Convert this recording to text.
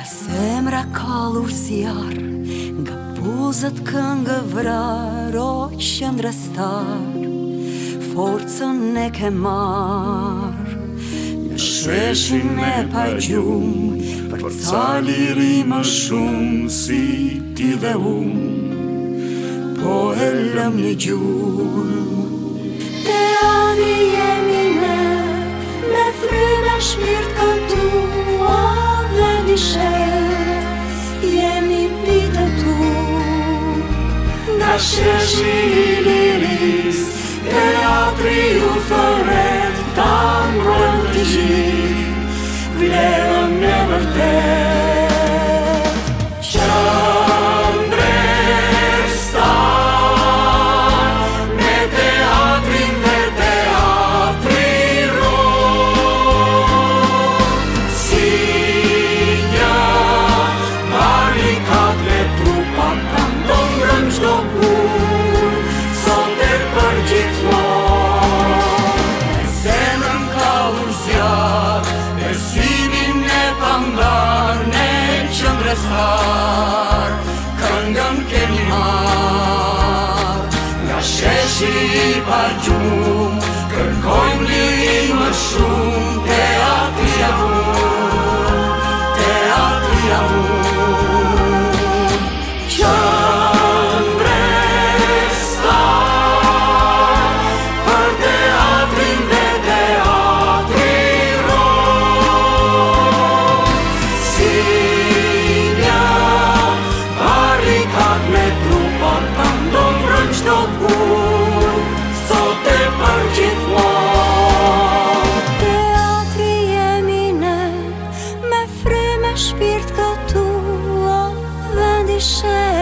Zemra kalur zjar, nga buzët këngë vrar, o qëndra star, forcën e ke marr. Në sheshin e pa gjumë, për ca liri më shumë si ti dhe po e lëm një gjurmë. Teatri jemi ne, me fryme shpirt këtu, o vendi shet, jemi pite tu. Nga sheshi i liris, teatri ju thëret, ta mbrojnë të gjithë, vlerën e vërtet. Këngën kemi marrë, nga sheshi i pa gjumë, kërkojmë liri më shumë, teatri javun, teatri javun. Qëndre star, për teatrin dhe teatri ron, si me trupon të ndombrën qdo kur, sot e për gjithmon. Teatri jemi ne, me fryme shpirt këtu, o vendi shet.